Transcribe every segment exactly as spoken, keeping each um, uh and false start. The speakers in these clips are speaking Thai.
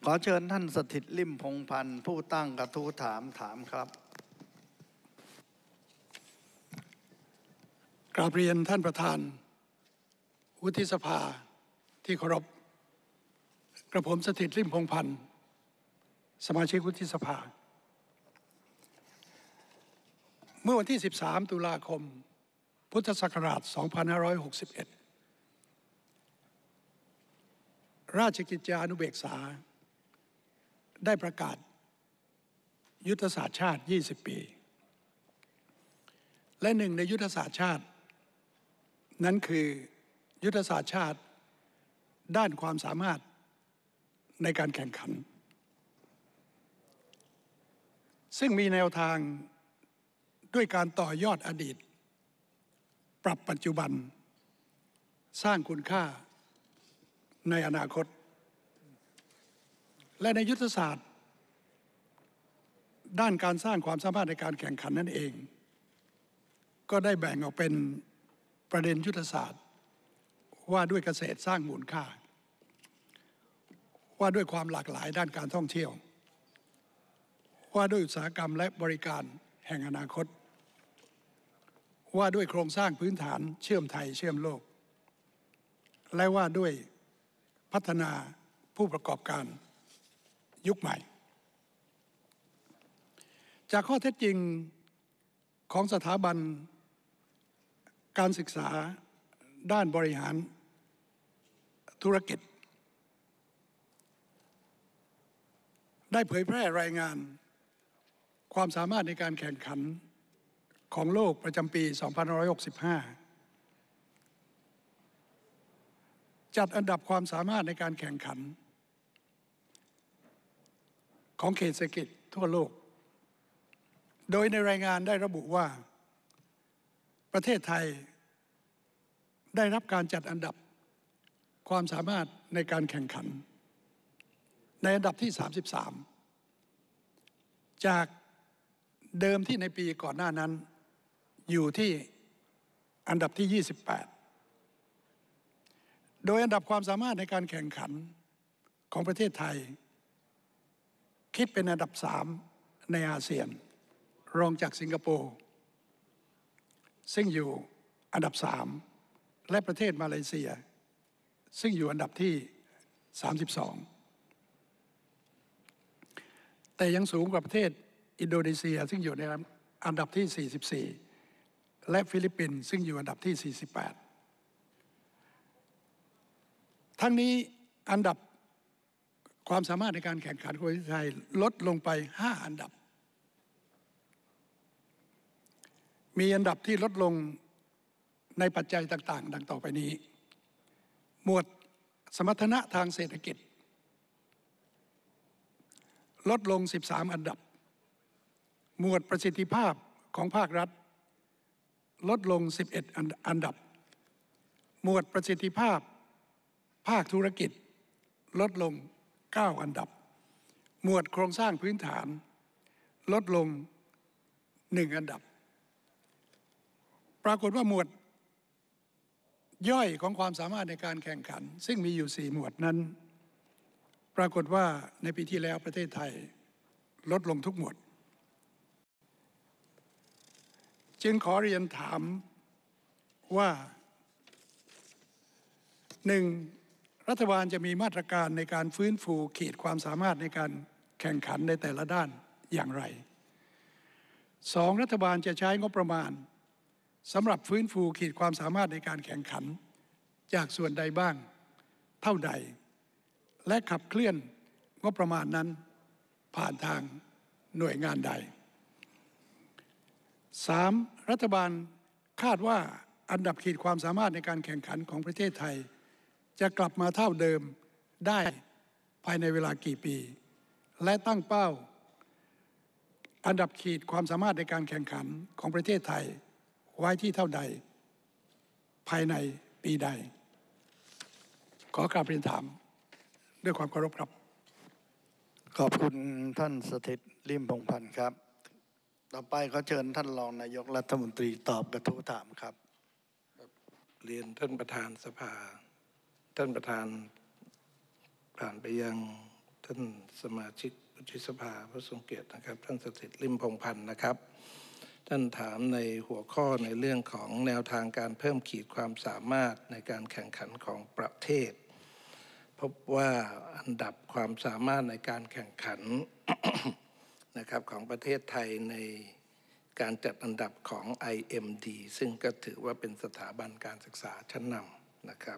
ขอเชิญท่านสถิตลิ่มพงษ์พันธ์ผู้ตั้งกระทู้ถามถามครับกราบเรียนท่านประธานวุฒิสภาที่เคารพกระผมสถิตลิ่มพงษ์พันธ์สมาชิกวุฒิสภาเมื่อวันที่สิบสามตุลาคมพุทธศักราชสองพันห้าร้อยหกสิบเอ็ดราชกิจจานุเบกษาได้ประกาศยุทธศาสตร์ชาติยี่สิบปีและหนึ่งในยุทธศาสตร์ชาตินั้นคือยุทธศาสตร์ชาติด้านความสามารถในการแข่งขันซึ่งมีแนวทางด้วยการต่อยอดอดีตปรับปัจจุบันสร้างคุณค่าในอนาคตและในยุทธศาสตร์ด้านการสร้างความสามารถในการแข่งขันนั่นเองก็ได้แบ่งออกเป็นประเด็นยุทธศาสตร์ว่าด้วยเกษตรสร้างมูลค่าว่าด้วยความหลากหลายด้านการท่องเที่ยวว่าด้วยอุตสาหกรรมและบริการแห่งอนาคตว่าด้วยโครงสร้างพื้นฐานเชื่อมไทยเชื่อมโลกและว่าด้วยพัฒนาผู้ประกอบการยุคใหม่จากข้อเท็จจริงของสถาบันการศึกษาด้านบริหารธุรกิจได้เผยแพร่รายงานความสามารถในการแข่งขันของโลกประจำปีสองพันห้าร้อยหกสิบห้าจัดอันดับความสามารถในการแข่งขันของเขตเศรษฐกิจทั่วโลกโดยในรายงานได้ระบุว่าประเทศไทยได้รับการจัดอันดับความสามารถในการแข่งขันในอันดับที่สามสิบสามจากเดิมที่ในปีก่อนหน้านั้นอยู่ที่อันดับที่ยี่สิบแปดโดยอันดับความสามารถในการแข่งขันของประเทศไทยคิดเป็นอันดับสามในอาเซียนรองจากสิงคโปร์ซึ่งอยู่อันดับสามและประเทศมาเลเซียซึ่งอยู่อันดับที่สามสิบสองแต่ยังสูงกว่าประเทศอินโดนีเซียซึ่งอยู่ในอันดับที่สี่สิบสี่และฟิลิปปินส์ซึ่งอยู่อันดับที่สี่สิบแปดทั้งนี้อันดับความสามารถในการแข่งขันของประเทศไทยลดลงไปห้าอันดับมีอันดับที่ลดลงในปัจจัยต่างๆดังต่อไปนี้หมวดสมรรถนะทางเศรษฐกิจลดลงสิบสามอันดับหมวดประสิทธิภาพของภาครัฐลดลงสิบเอ็ดอันดับหมวดประสิทธิภาพภาคธุรกิจลดลงเก้าอันดับหมวดโครงสร้างพื้นฐานลดลงหนึ่งอันดับปรากฏว่าหมวดย่อยของความสามารถในการแข่งขันซึ่งมีอยู่สี่หมวดนั้นปรากฏว่าในปีที่แล้วประเทศไทยลดลงทุกหมวดจึงขอเรียนถามว่าหนึ่งรัฐบาลจะมีมาตรการในการฟื้นฟูขีดความสามารถในการแข่งขันในแต่ละด้านอย่างไรสองรัฐบาลจะใช้งบประมาณสำหรับฟื้นฟูขีดความสามารถในการแข่งขันจากส่วนใดบ้างเท่าใดและขับเคลื่อนงบประมาณนั้นผ่านทางหน่วยงานใดสามรัฐบาลคาดว่าอันดับขีดความสามารถในการแข่งขันของประเทศไทยจะกลับมาเท่าเดิมได้ภายในเวลากี่ปีและตั้งเป้าอันดับขีดความสามารถในการแข่งขันของประเทศไทยไว้ที่เท่าใดภายในปีใดขอกราบเรียนถามด้วยความเคารพครับขอบคุณท่านสถิตลิ่มพงษ์พันธ์ครับต่อไปขอเชิญท่านรองนายกรัฐมนตรีตอบกระทู้ถามครับเรียนท่านประธานสภาท่านประธานผ่านไปยังท่านท่านสมาชิกวุฒิสภาผู้ทรงเกียรตินะครับท่านสถิตริมพงษ์พันธ์นะครับท่านถามในหัวข้อในเรื่องของแนวทางการเพิ่มขีดความสามารถในการแข่งขันของประเทศพบว่าอันดับความสามารถในการแข่งขัน นะครับของประเทศไทยในการจัดอันดับของ ไอ เอ็ม ดี ซึ่งก็ถือว่าเป็นสถาบันการศึกษาชั้นนำนะครับ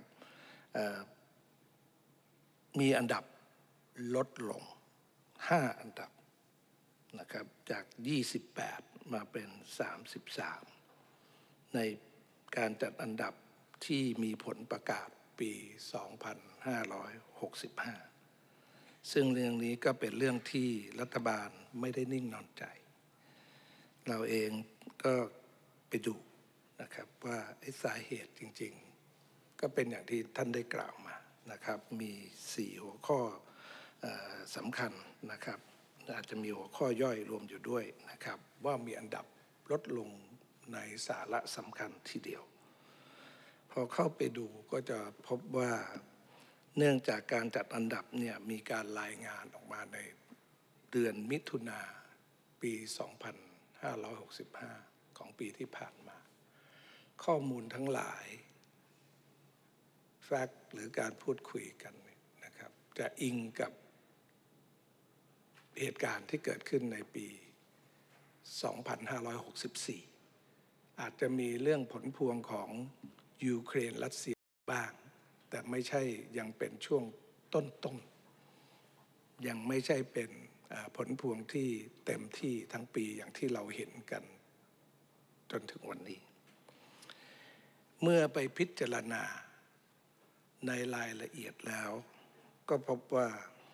มีอันดับลดลงห้าอันดับนะครับจากยี่สิบแปดมาเป็นสามสิบสามในการจัดอันดับที่มีผลประกาศปีสองพันห้าร้อยหกสิบห้าซึ่งเรื่องนี้ก็เป็นเรื่องที่รัฐบาลไม่ได้นิ่งนอนใจเราเองก็ไปดูนะครับว่าสาเหตุจริงๆก็เป็นอย่างที่ท่านได้กล่าวมานะครับมีสี่หัวข้อสำคัญนะครับอาจจะมีหัวข้อย่อยรวมอยู่ด้วยนะครับว่ามีอันดับลดลงในสาระสำคัญทีเดียวพอเข้าไปดูก็จะพบว่าเนื่องจากการจัดอันดับเนี่ยมีการรายงานออกมาในเดือนมิถุนาปีสองพันห้าร้อยหกสิบห้าของปีที่ผ่านมาข้อมูลทั้งหลายแฟกต์หรือการพูดคุยกันนะครับจะอิงกับเหตุการณ์ที่เกิดขึ้นในปีสองพันห้าร้อยหกสิบสี่อาจจะมีเรื่องผลพวงของยูเครนรัสเซียบ้างแต่ไม่ใช่ยังเป็นช่วงต้นๆยังไม่ใช่เป็นผลพวงที่เต็มที่ทั้งปีอย่างที่เราเห็นกันจนถึงวันนี้เมื่อไปพิจารณาในรายละเอียดแล้วก็พบว่า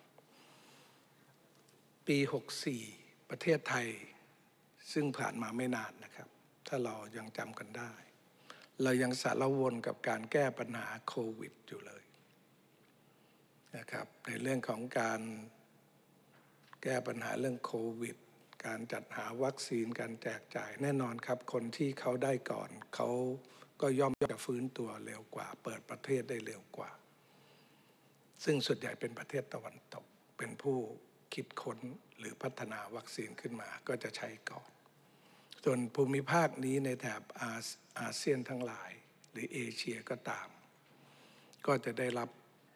ปีหกสิบสี่ประเทศไทยซึ่งผ่านมาไม่นานนะครับถ้าเรายังจำกันได้เรายังสารวนกับการแก้ปัญหาโควิดอยู่เลยนะครับในเรื่องของการแก้ปัญหาเรื่องโควิดการจัดหาวัคซีนการแจกจ่ายแน่นอนครับคนที่เขาได้ก่อนเขาก็ย่อมจะฟื้นตัวเร็วกว่าเปิดประเทศได้เร็วกว่าซึ่งส่วนใหญ่เป็นประเทศตะวันตกเป็นผู้คิดค้นหรือพัฒนาวัคซีนขึ้นมาก็จะใช้ก่อนส่วนภูมิภาคนี้ในแถบอาเซียนทั้งหลายหรือเอเชียก็ตามก็จะได้รับ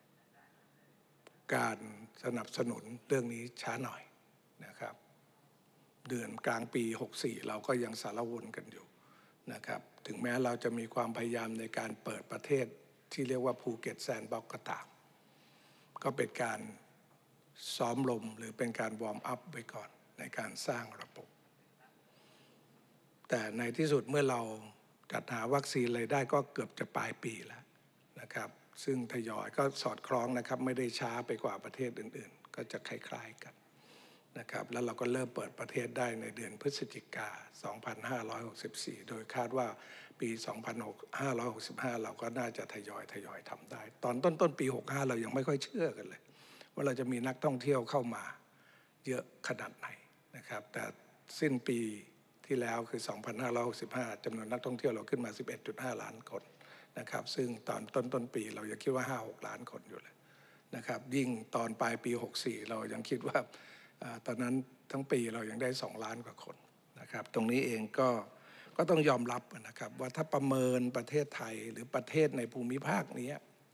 การสนับสนุนเรื่องนี้ช้าหน่อยนะครับเดือนกลางปีหกสิบสี่เราก็ยังสารวนกันอยู่นะครับถึงแม้เราจะมีความพยายามในการเปิดประเทศที่เรียกว่าภูเก็ตแซนด์บ็อกซ์ก็ตามก็เป็นการซ้อมลมหรือเป็นการวอร์มอัพไว้ก่อนในการสร้างระบบแต่ในที่สุดเมื่อเราจัดหาวัคซีนเลยได้ก็เกือบจะปลายปีแล้วนะครับซึ่งทยอยก็สอดคล้องนะครับไม่ได้ช้าไปกว่าประเทศอื่นๆก็จะคล้ายๆกันนะครับแล้วเราก็เริ่มเปิดประเทศได้ในเดือนพฤศจิกาสองพันห้าร้อยหกสิบสี่โดยคาดว่าปีสองพันห้าร้อยหกสิบห้าเราก็น่าจะทยอยทยอยทำได้ตอนต้นต้นปีหกสิบห้าเรายังไม่ค่อยเชื่อกันเลยว่าเราจะมีนักท่องเที่ยวเข้ามาเยอะขนาดไหนนะครับแต่สิ้นปีที่แล้วคือสองพันห้าร้อยหกสิบห้าจำนวนนักท่องเที่ยวเราขึ้นมา สิบเอ็ดจุดห้า ล้านคนนะครับซึ่งตอนต้นต้นปีเรายังคิดว่า ห้าหก ล้านคนอยู่เลยนะครับยิ่งตอนปลายปีหกสิบสี่เรายังคิดว่าตอนนั้นทั้งปีเรายังได้สองล้านกว่าคนนะครับตรงนี้เองก็ก็ต้องยอมรับนะครับว่าถ้าประเมินประเทศไทยหรือประเทศในภูมิภาคนี้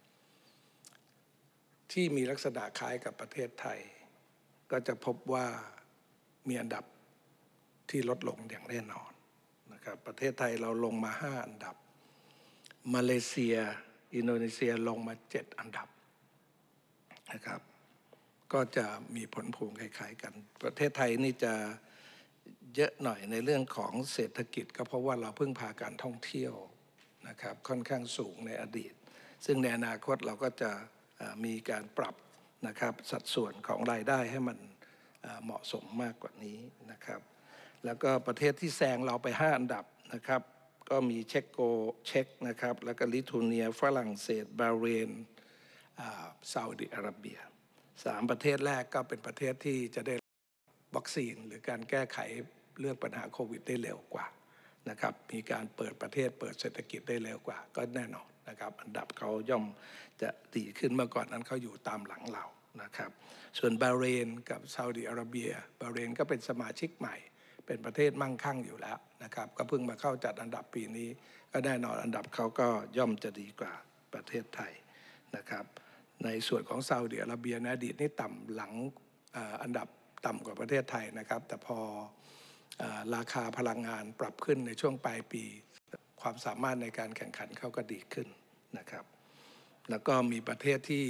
ที่มีลักษณะคล้ายกับประเทศไทยก็จะพบว่ามีอันดับที่ลดลงอย่างแน่นอนนะครับประเทศไทยเราลงมาห้าอันดับมาเลเซียอินโดนีเซียลงมาเจ็ดอันดับนะครับก็จะมีผลพวงคล้ายๆกันประเทศไทยนี่จะเยอะหน่อยในเรื่องของเศรษฐกิจก็เพราะว่าเราพึ่งพาการท่องเที่ยวนะครับค่อนข้างสูงในอดีตซึ่งในอนาคตเราก็จะมีการปรับนะครับสัดส่วนของรายได้ให้มันเหมาะสมมากกว่านี้นะครับแล้วก็ประเทศที่แซงเราไปห้าอันดับนะครับก็มีเช็กโกเช็กนะครับแล้วก็ลิทัวเนียฝรั่งเศสบาห์เรนซาอุดิอาระเบียสามประเทศแรกก็เป็นประเทศที่จะได้วัคซีนหรือการแก้ไขเรื่องปัญหาโควิดได้เร็วกว่านะครับมีการเปิดประเทศเปิดเศรษฐกิจได้เร็วกว่าก็แน่นอนนะครับอันดับเขาย่อมจะดีขึ้นเมื่อก่อนนั้นเขาอยู่ตามหลังเรานะครับส่วนบาห์เรนกับซาอุดิอาระเบียบาห์เรนก็เป็นสมาชิกใหม่เป็นประเทศมั่งคั่งอยู่แล้วนะครับก็เพิ่งมาเข้าจัดอันดับปีนี้ก็แน่นอนอันดับเขาก็ย่อมจะดีกว่าประเทศไทยนะครับในส่วนของซาอุดิอาระเบียในอดีตนี่ต่ำหลังอันดับต่ำกว่าประเทศไทยนะครับแต่พอราคาพลังงานปรับขึ้นในช่วงปลายปีความสามารถในการแข่งขันเขาก็ดีขึ้นนะครับแล้วก็มีประเทศที่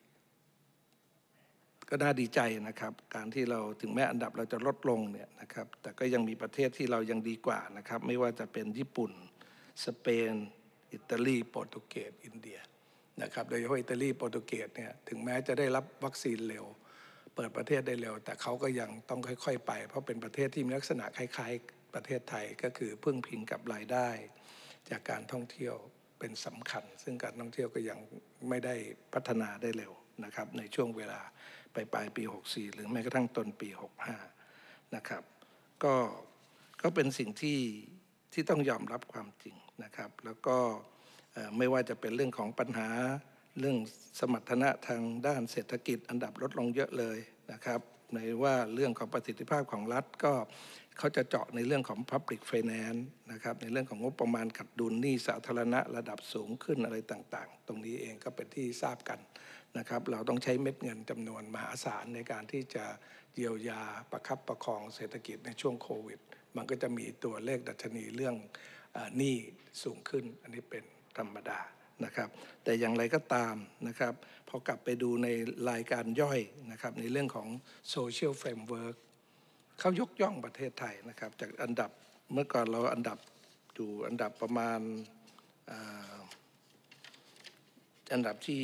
ก็น่าดีใจนะครับการที่เราถึงแม้อันดับเราจะลดลงเนี่ยนะครับแต่ก็ยังมีประเทศที่เรายังดีกว่านะครับไม่ว่าจะเป็นญี่ปุ่นสเปนอิตาลีโปรตุเกสอินเดียนะครับโดยเฉพาะอิตาลีโปรตุเกสเนี่ยถึงแม้จะได้รับวัคซีนเร็วเปิดประเทศได้เร็วแต่เขาก็ยังต้องค่อยๆไปเพราะเป็นประเทศที่มีลักษณะคล้ายๆประเทศไทยก็คือพึ่งพิงกับรายได้จากการท่องเที่ยวเป็นสำคัญซึ่งการท่องเที่ยวก็ยังไม่ได้พัฒนาได้เร็วนะครับในช่วงเวลาไปปลายปีหกสี่หรือแม้กระทั่งต้นปีหกห้านะครับก็ก็เป็นสิ่งที่ที่ต้องยอมรับความจริงนะครับแล้วก็ไม่ว่าจะเป็นเรื่องของปัญหาเรื่องสมรรถนะทางด้านเศรษฐกิจอันดับลดลงเยอะเลยนะครับในว่าเรื่องของประสิทธิภาพของรัฐก็เขาจะเจาะในเรื่องของ Public Finance นะครับในเรื่องของงบประมาณขัดดุลหนี้สาธารณะระดับสูงขึ้นอะไรต่างๆตรงนี้เองก็เป็นที่ทราบกันนะครับเราต้องใช้เม็ดเงินจำนวนมหาศาลในการที่จะเยียวยาประคับประคองเศรษฐกิจในช่วงโควิดมันก็จะมีตัวเลขดัชนีเรื่องหนี้สูงขึ้นอันนี้เป็นธรรมดานะครับแต่อย่างไรก็ตามนะครับพอกลับไปดูในรายการย่อยนะครับในเรื่องของ Social Framework เขายกย่องประเทศไทยนะครับจากอันดับเมื่อก่อนเราอันดับอยู่อันดับประมาณอันดับที่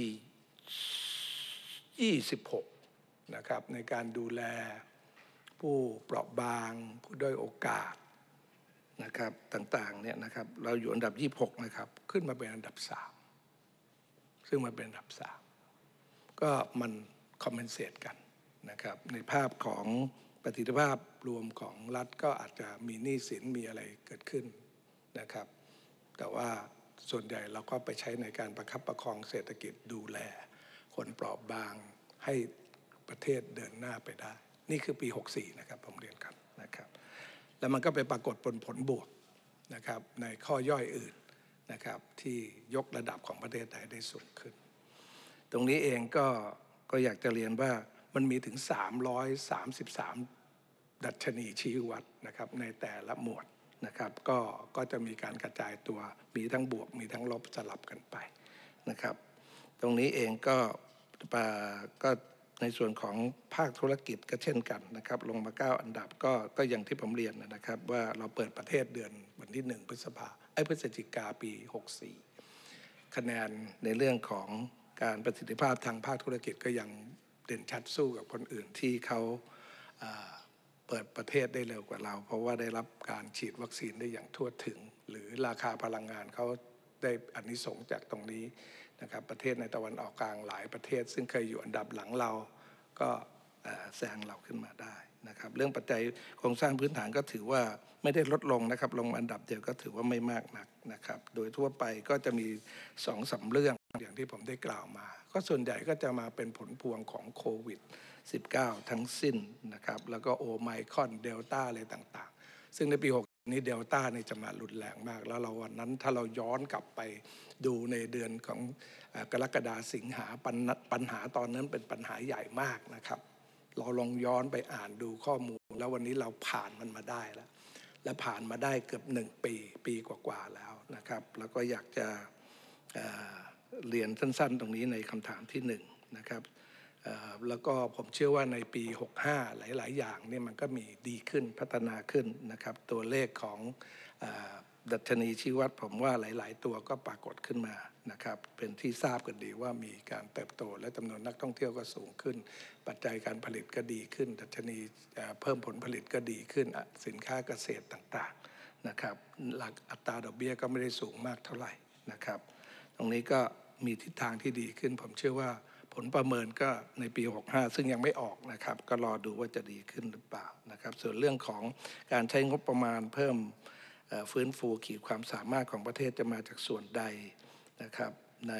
ยี่สิบหกนะครับในการดูแลผู้เปราะบางผู้ด้อยโอกาสนะครับต่างๆเนี่ยนะครับเราอยู่อันดับยี่สิบหกนะครับขึ้นมาเป็นอันดับสามซึ่งมาเป็นอันดับสามก็มันคอมเพนเซตกันนะครับในภาพของประสิทธิภาพรวมของรัฐก็อาจจะมีหนี้สินมีอะไรเกิดขึ้นนะครับแต่ว่าส่วนใหญ่เราก็ไปใช้ในการประคับประคองเศรษฐกิจดูแลคนเปราะบางให้ประเทศเดินหน้าไปได้นี่คือปีหกสี่นะครับผมเรียนครับนะครับแล้วมันก็ไปปรากฏผลผลบวกนะครับในข้อย่อยอื่นนะครับที่ยกระดับของประเทศไทยได้สูงขึ้นตรงนี้เองก็ก็อยากจะเรียนว่ามันมีถึงสามร้อยสามสิบสามดัชนีชี้วัดนะครับในแต่ละหมวดนะครับก็ก็จะมีการกระจายตัวมีทั้งบวกมีทั้งลบสลับกันไปนะครับตรงนี้เองก็ก็ในส่วนของภาคธุรกิจก็เช่นกันนะครับลงมาเก้าอันดับก็ก็อย่างที่ผมเรียนนะครับว่าเราเปิดประเทศเดือนวันที่หนึ่งพฤษภาไอ้พฤศจิกาปีหกสี่คะแนนในเรื่องของการประสิทธิภาพทางภาคธุรกิจก็ยังเด่นชัดสู้กับคนอื่นที่เขาเปิดประเทศได้เร็วกว่าเราเพราะว่าได้รับการฉีดวัคซีนได้อย่างทั่วถึงหรือราคาพลังงานเขาได้อานิสงส์จากตรงนี้นะครับประเทศในตะวันออกกลางหลายประเทศซึ่งเคยอยู่อันดับหลังเราก็แซงเราขึ้นมาได้นะครับเรื่องปัจจัยโครงสร้างพื้นฐานก็ถือว่าไม่ได้ลดลงนะครับลงอันดับเดียวก็ถือว่าไม่มากนักนะครับโดยทั่วไปก็จะมีสองสามเรื่องอย่างที่ผมได้กล่าวมาก็ส่วนใหญ่ก็จะมาเป็นผลพวงของโควิดสิบเก้า ทั้งสิ้นนะครับแล้วก็โอไมครอนเดลต้าอะไรต่างๆซึ่งในปีหกนี้เดลต้านี่จะมารุนแรงมากแล้วเราวันนั้นถ้าเราย้อนกลับไปดูในเดือนของกรกฎาสิงหาปัญหาตอนนั้นเป็นปัญหาใหญ่มากนะครับเราลองย้อนไปอ่านดูข้อมูลแล้ววันนี้เราผ่านมันมาได้แล้วและผ่านมาได้เกือบหนึ่งปีปีกว่าๆแล้วนะครับแล้วก็อยากจะเอ่อเรียนสั้นๆตรงนี้ในคำถามที่หนึ่งนะครับแล้วก็ผมเชื่อว่าในปีหกห้าหลายๆอย่างเนี่ยมันก็มีดีขึ้นพัฒนาขึ้นนะครับตัวเลขของดัชนีชี้วัดผมว่าหลายๆตัวก็ปรากฏขึ้นมานะครับเป็นที่ทราบกันดีว่ามีการเติบโตและจำนวนนักท่องเที่ยวก็สูงขึ้นปัจจัยการผลิตก็ดีขึ้นดัชนีเพิ่มผลผลิตก็ดีขึ้นสินค้าเกษตรต่างๆนะครับหลักอัตราดอกเบี้ยก็ไม่ได้สูงมากเท่าไหร่นะครับตรงนี้ก็มีทิศทางที่ดีขึ้นผมเชื่อว่าผลประเมินก็ในปีหกห้าซึ่งยังไม่ออกนะครับก็รอดูว่าจะดีขึ้นหรือเปล่านะครับส่วนเรื่องของการใช้งบประมาณเพิ่มฟื้นฟูขีดความสามารถของประเทศจะมาจากส่วนใดนะครับใน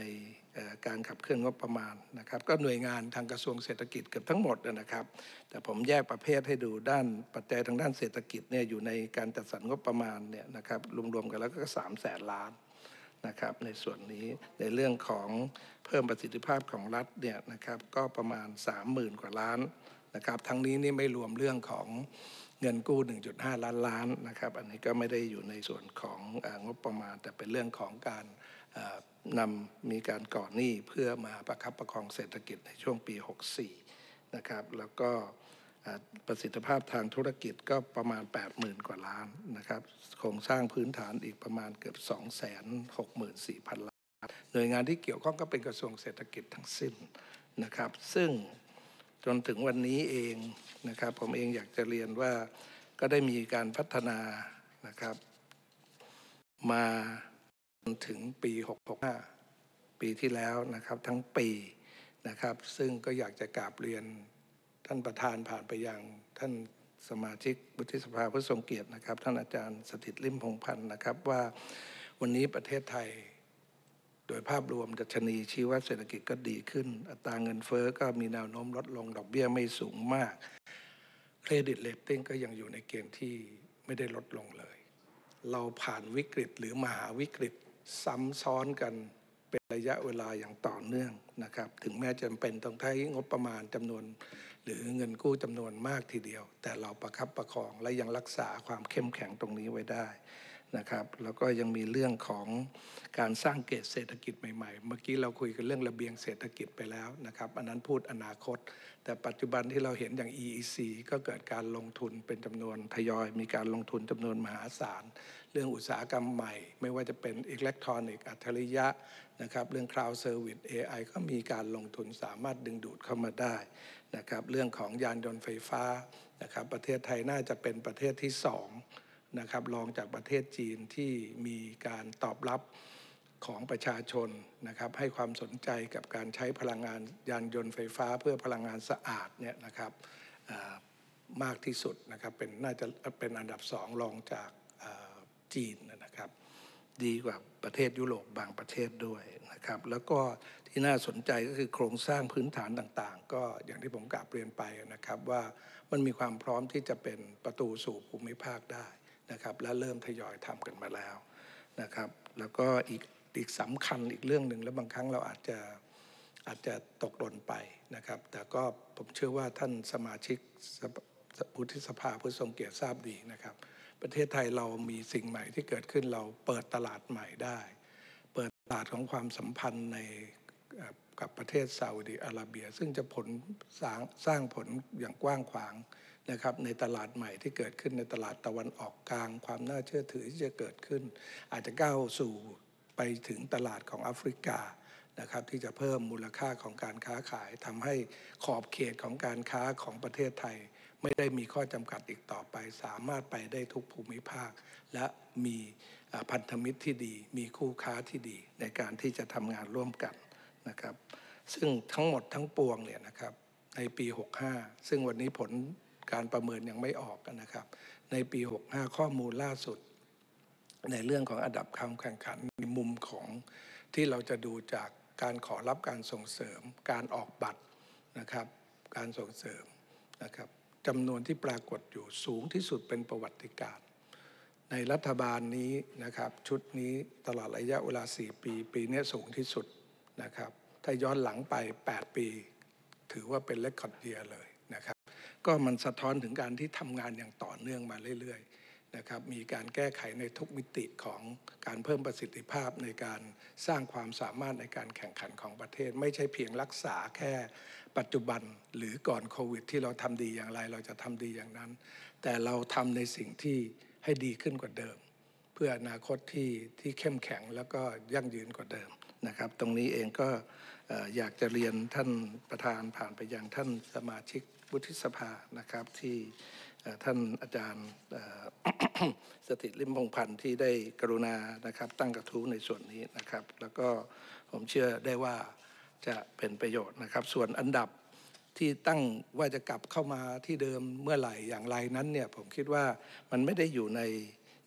การขับเคลื่อนงบประมาณนะครับก็หน่วยงานทางกระทรวงเศรษฐกิจเกือบทั้งหมดนะครับแต่ผมแยกประเภทให้ดูด้านปัจจัยทางด้านเศรษฐกิจเนี่ยอยู่ในการจัดสรรงบประมาณเนี่ยนะครับรวมๆกันแล้วก็สามแสนล้านนะครับในส่วนนี้ในเรื่องของเพิ่มประสิทธิภาพของรัฐเนี่ยนะครับก็ประมาณ สามหมื่น กว่าล้านนะครับทั้งนี้นี่ไม่รวมเรื่องของเงินกู้ หนึ่งจุดห้า ล้านล้านนะครับอันนี้ก็ไม่ได้อยู่ในส่วนของงบประมาณแต่เป็นเรื่องของการนำมีการก่อหนี้เพื่อมาประคับประคองเศรษฐกิจในช่วงปีหกสิบสี่นะครับแล้วก็ประสิทธิภาพทางธุรกิจก็ประมาณ แปดหมื่น กว่าล้านนะครับโครงสร้างพื้นฐานอีกประมาณเกือบ สองแสนหกหมื่นสี่พัน ล้านหน่วยงานที่เกี่ยวข้องก็เป็นกระทรวงเศรษฐกิจทั้งสิ้นนะครับซึ่งจนถึงวันนี้เองนะครับผมเองอยากจะเรียนว่าก็ได้มีการพัฒนานะครับมาจนถึงปีหกสิบห้าปีที่แล้วนะครับทั้งปีนะครับซึ่งก็อยากจะกราบเรียนท่านประธานผ่านไปยังท่านสมาชิกวุฒิสภาผู้ทรงเกียรตินะครับท่านอาจารย์สถิตลิ่มพงษ์พันธ์นะครับว่าวันนี้ประเทศไทยโดยภาพรวมดัชนีชี้วัดเศรษฐกิจก็ดีขึ้นอัตราเงินเฟ้อก็มีแนวโน้มลดลงดอกเบี้ยไม่สูงมากเครดิตเรตติ้งก็ยังอยู่ในเกณฑ์ที่ไม่ได้ลดลงเลยเราผ่านวิกฤตหรือมหาวิกฤตซ้ำซ้อนกันเป็นระยะเวลาอย่างต่อเนื่องนะครับถึงแม้จำเป็นต้องใช้งบประมาณจำนวนหรือเงินกู้จำนวนมากทีเดียวแต่เราประคับประคองและยังรักษาความเข้มแข็งตรงนี้ไว้ได้นะครับแล้วก็ยังมีเรื่องของการสร้างเกณฑ์เศรษฐกิจใหม่ๆเมื่อกี้เราคุยกันเรื่องระเบียงเศรษฐกิจไปแล้วนะครับอันนั้นพูดอนาคตแต่ปัจจุบันที่เราเห็นอย่าง อี อี ซี ก็เกิดการลงทุนเป็นจำนวนทยอยมีการลงทุนจำนวนมหาศาลเรื่องอุตสาหกรรมใหม่ไม่ว่าจะเป็นอิเล็กทรอนิกส์อัจฉริยะนะครับเรื่อง Cloud Service เอ ไอ ก็มีการลงทุนสามารถดึงดูดเข้ามาได้นะครับเรื่องของยานยนต์ไฟฟ้านะครับประเทศไทยน่าจะเป็นประเทศที่สองนะครับรองจากประเทศจีนที่มีการตอบรับของประชาชนนะครับให้ความสนใจกับการใช้พลังงานยานยนต์ไฟฟ้าเพื่อพลังงานสะอาดเนี่ยนะครับมากที่สุดนะครับเป็นน่าจะเป็นอันดับสองรองจากจีนนะครับดีกว่าประเทศยุโรปบางประเทศด้วยนะครับแล้วก็ที่น่าสนใจก็คือโครงสร้างพื้นฐานต่างๆก็อย่างที่ผมกราบเรียนไปนะครับว่ามันมีความพร้อมที่จะเป็นประตูสู่ภูมิภาคได้นะครับและเริ่มทยอยทำกันมาแล้วนะครับแล้วก็อีกอีกสำคัญอีกเรื่องหนึ่งแล้วบางครั้งเราอาจจะอาจจะตกหล่นไปนะครับแต่ก็ผมเชื่อว่าท่านสมาชิกวุฒิสภาผู้ทรงเกียรติทราบดีนะครับประเทศไทยเรามีสิ่งใหม่ที่เกิดขึ้นเราเปิดตลาดใหม่ได้เปิดตลาดของความสัมพันธ์ในกับประเทศซาอุดิอาระเบียซึ่งจะผลสร้างสร้างผลอย่างกว้างขวางนะครับในตลาดใหม่ที่เกิดขึ้นในตลาดตะวันออกกลางความน่าเชื่อถือที่จะเกิดขึ้นอาจจะก้าวสู่ไปถึงตลาดของแอฟริกานะครับที่จะเพิ่มมูลค่าของการค้าขายทำให้ขอบเขตของการค้าของประเทศไทยไม่ได้มีข้อจำกัดอีกต่อไปสามารถไปได้ทุกภูมิภาคและมีพันธมิตรที่ดีมีคู่ค้าที่ดีในการที่จะทำงานร่วมกันนะครับซึ่งทั้งหมดทั้งปวงเนี่ยนะครับในปีหกสิบห้าซึ่งวันนี้ผลการประเมินยังไม่ออกนะครับในปีหกสิบห้าข้อมูลล่าสุดในเรื่องของอันดับการแข่งขันในมุมของที่เราจะดูจากการขอรับการส่งเสริมการออกบัตรนะครับการส่งเสริมนะครับจำนวนที่ปรากฏอยู่สูงที่สุดเป็นประวัติการณ์ในรัฐบาลนี้นะครับชุดนี้ตลอดระยะเวลาสี่ปีปีนี้สูงที่สุดนะครับถ้าย้อนหลังไปแปดปีถือว่าเป็นเรคคอร์ดเยียร์เลยนะครับก็มันสะท้อนถึงการที่ทำงานอย่างต่อเนื่องมาเรื่อยๆนะครับมีการแก้ไขในทุกมิติของการเพิ่มประสิทธิภาพในการสร้างความสามารถในการแข่งขันของประเทศไม่ใช่เพียงรักษาแค่ปัจจุบันหรือก่อนโควิดที่เราทำดีอย่างไรเราจะทำดีอย่างนั้นแต่เราทำในสิ่งที่ให้ดีขึ้นกว่าเดิมเพื่ออนาคตที่ที่เข้มแข็งแล้วก็ยั่งยืนกว่าเดิมนะครับตรงนี้เองก็อยากจะเรียนท่านประธานผ่านไปยังท่านสมาชิกวุฒิสภานะครับที่ท่านอาจารย์สถิตลิ่มพงษ์พันธ์ที่ได้กรุณานะครับตั้งกระทู้ในส่วนนี้นะครับแล้วก็ผมเชื่อได้ว่าจะเป็นประโยชน์นะครับส่วนอันดับที่ตั้งว่าจะกลับเข้ามาที่เดิมเมื่อไหร่อย่างไรนั้นเนี่ยผมคิดว่ามันไม่ได้อยู่ใน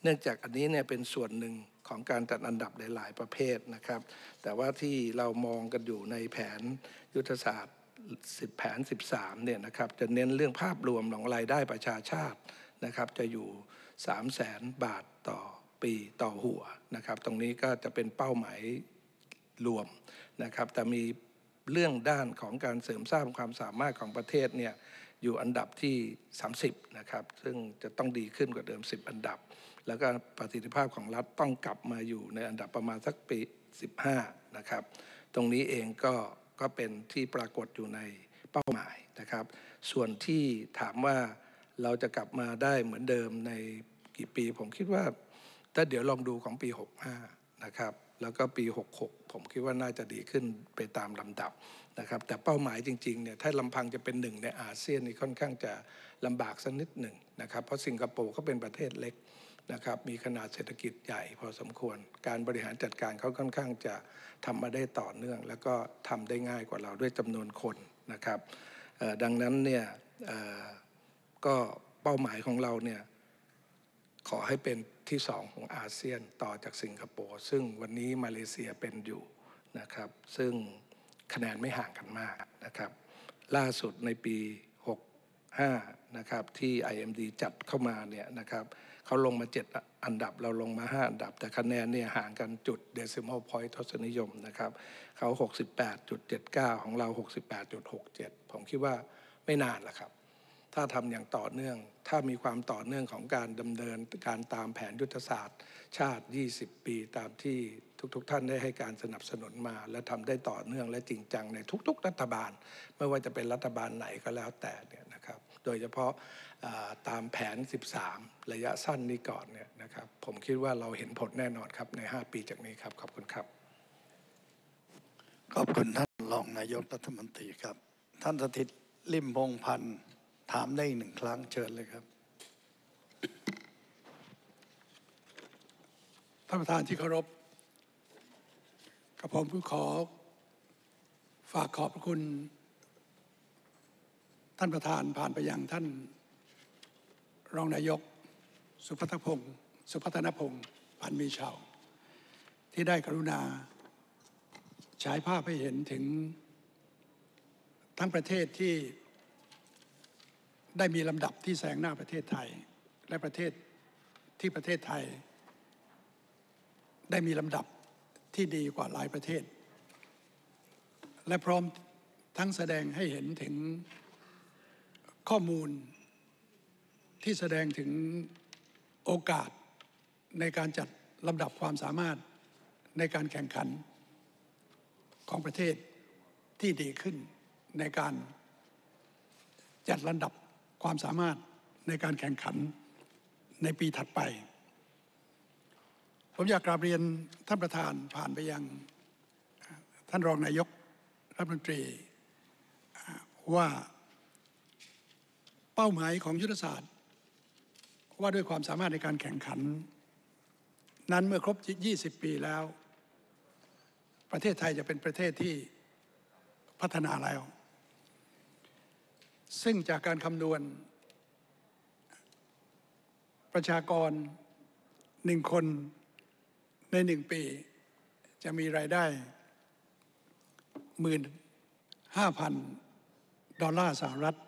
เนื่องจากอันนี้เนี่ยเป็นส่วนหนึ่งของการจัดอันดับหลายๆประเภทนะครับแต่ว่าที่เรามองกันอยู่ในแผนยุทธศาสตร์สิบแผนสิบสามเนี่ยนะครับจะเน้นเรื่องภาพรวมของรายได้ประชาชาตินะครับจะอยู่สามแสนบาทต่อปีต่อหัวนะครับตรงนี้ก็จะเป็นเป้าหมายรวมนะครับแต่มีเรื่องด้านของการเสริมสร้างความสามารถของประเทศเนี่ยอยู่อันดับที่สามสิบนะครับซึ่งจะต้องดีขึ้นกว่าเดิมสิบอันดับแล้วก็ประสิทธิภาพของรัฐต้องกลับมาอยู่ในอันดับประมาณสักปีสิบห้านะครับตรงนี้เองก็ก็เป็นที่ปรากฏอยู่ในเป้าหมายนะครับส่วนที่ถามว่าเราจะกลับมาได้เหมือนเดิมในกี่ปีผมคิดว่าถ้าเดี๋ยวลองดูของปีหกห้านะครับแล้วก็ปีหกหกผมคิดว่าน่าจะดีขึ้นไปตามลำดับนะครับแต่เป้าหมายจริงๆเนี่ยถ้าลำพังจะเป็นหนึ่งในอาเซียนนี่ค่อนข้างจะลำบากสักนิดหนึ่งนะครับเพราะสิงคโปร์เขาเป็นประเทศเล็กนะครับมีขนาดเศรษฐกิจใหญ่พอสมควรการบริหารจัดการเขาค่อนข้างจะทำมาได้ต่อเนื่องแล้วก็ทำได้ง่ายกว่าเราด้วยจำนวนคนนะครับดังนั้นเนี่ยก็เป้าหมายของเราเนี่ยขอให้เป็นที่สองของอาเซียนต่อจากสิงคโปร์ซึ่งวันนี้มาเลเซียเป็นอยู่นะครับซึ่งคะแนนไม่ห่างกันมากนะครับล่าสุดในปีหกห้านะครับที่ ไอ เอ็ม ดี จัดเข้ามาเนี่ยนะครับเขาลงมาเจ็ดอันดับเราลงมาห้าอันดับแต่คะแนนเนี่ยห่างกันจุด decimal point ทศนิยมนะครับเขา หกสิบแปดจุดเจ็ดเก้า ของเรา หกสิบแปดจุดหกเจ็ด ผมคิดว่าไม่นานละครับถ้าทำอย่างต่อเนื่องถ้ามีความต่อเนื่องของการดำเนินการตามแผนยุทธศาสตร์ชาติยี่สิบปีตามที่ทุกๆท่านได้ให้การสนับสนุนมาและทำได้ต่อเนื่องและจริงจังในทุกๆรัฐบาลไม่ว่าจะเป็นรัฐบาลไหนก็แล้วแต่เนี่ยนะครับโดยเฉพาะตามแผนสิบสามระยะสั้นนี้ก่อนเนี่ยนะครับผมคิดว่าเราเห็นผลแน่นอนครับในห้าปีจากนี้ครับขอบคุณครับขอบคุณท่านรองนายกรัฐมนตรีครับท่านสถิตลิมพงษ์พันธ์ถามได้อีกหนึ่งครั้งเชิญเลยครับท่านประธานที่เคารพกับผมผู้ขอฝากขอบพระคุณท่านประธานผ่านไปยังท่านรองนายกสุพัฒนพงศ์สุพัฒนพงศ์พันมีชาวที่ได้กรุณาฉายภาพให้เห็นถึงทั้งประเทศที่ได้มีลำดับที่แซงหน้าประเทศไทยและประเทศที่ประเทศไทยได้มีลำดับที่ดีกว่าหลายประเทศและพร้อมทั้งแสดงให้เห็นถึงข้อมูลที่แสดงถึงโอกาสในการจัดลำดับความสามารถในการแข่งขันของประเทศที่ดีขึ้นในการจัดลำดับความสามารถในการแข่งขันในปีถัดไปผมอยากกราบเรียนท่านประธานผ่านไปยังท่านรองนายกรัฐมนตรีว่าเป้าหมายของยุทธศาสตร์ว่าด้วยความสามารถในการแข่งขันนั้นเมื่อครบยี่สิบปีแล้วประเทศไทยจะเป็นประเทศที่พัฒนาแล้วซึ่งจากการคำนวณประชากรหนึ่งคนในหนึ่งปีจะมีรายได้หมื่นห้าพันดอลลาร์สหรัฐ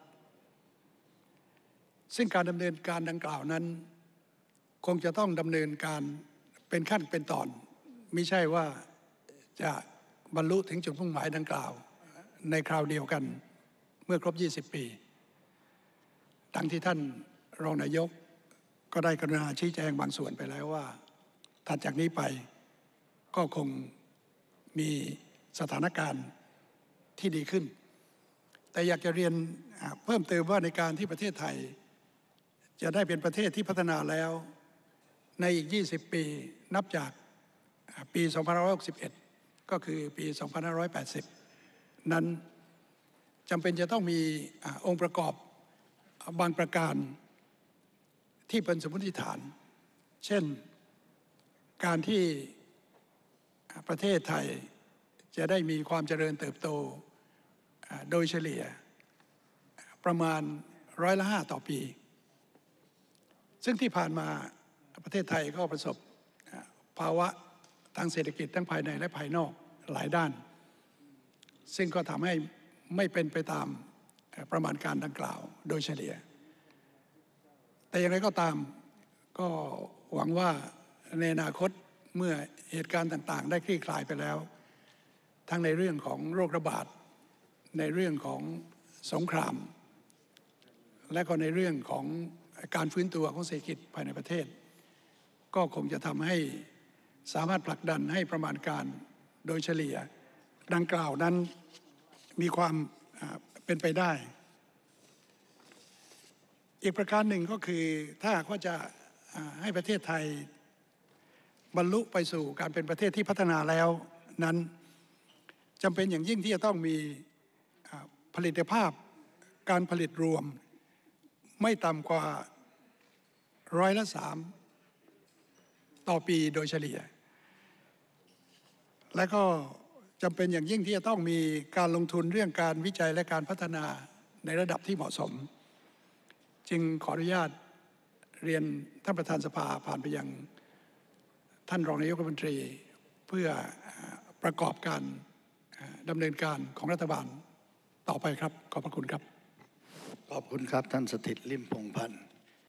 ซึ่งการดำเนินการดังกล่าวนั้นคงจะต้องดำเนินการเป็นขั้นเป็นตอนมิใช่ว่าจะบรรลุถึงจุดมุ่งหมายดังกล่าวในคราวเดียวกันเมื่อครบยี่สิบปีดังที่ท่านรองนายกก็ได้กรุณาชี้แจงบางส่วนไปแล้วว่าถัดจากนี้ไปก็คงมีสถานการณ์ที่ดีขึ้นแต่อยากจะเรียนเพิ่มเติมว่าในการที่ประเทศไทยจะได้เป็นประเทศที่พัฒนาแล้วในอีกยี่สิบปีนับจากปีสองพันห้าร้อยหกสิบเอ็ดก็คือปีสองพันห้าร้อยแปดสิบนั้นจำเป็นจะต้องมีองค์ประกอบบางประการที่เป็นสมมติฐานเช่นการที่ประเทศไทยจะได้มีความเจริญเติบโตโดยเฉลี่ยประมาณร้อยละห้าต่อปีซึ่งที่ผ่านมาประเทศไทยก็ประสบภาวะทางเศรษฐกิจทั้งภายในและภายนอกหลายด้านซึ่งก็ทำให้ไม่เป็นไปตามประมาณการดังกล่าวโดยเฉลี่ยแต่อย่างไรก็ตามก็หวังว่าในอนาคตเมื่อเหตุการณ์ต่างๆได้คลี่คลายไปแล้วทั้งในเรื่องของโรคระบาดในเรื่องของสงครามและก็ในเรื่องของการฟื้นตัวของเศรษฐกิจภายในประเทศก็คงจะทำให้สามารถผลักดันให้ประมาณการโดยเฉลี่ยดังกล่าวนั้นมีความเป็นไปได้อีกประการหนึ่งก็คือถ้าหากว่าจะให้ประเทศไทยบรรลุไปสู่การเป็นประเทศที่พัฒนาแล้วนั้นจำเป็นอย่างยิ่งที่จะต้องมีผลิตภาพการผลิตรวมไม่ต่ำกว่าร้อยละสามต่อปีโดยเฉลี่ยและก็จำเป็นอย่างยิ่งที่จะต้องมีการลงทุนเรื่องการวิจัยและการพัฒนาในระดับที่เหมาะสมจึงขออนุญาตเรียนท่านประธานสภาผ่านไปยังท่านรองนายกรัฐมนตรีเพื่อประกอบการดำเนินการของรัฐบาลต่อไปครับขอบพระคุณครับขอบคุณครับท่านสถิต ลิ่มพงษ์พันธ์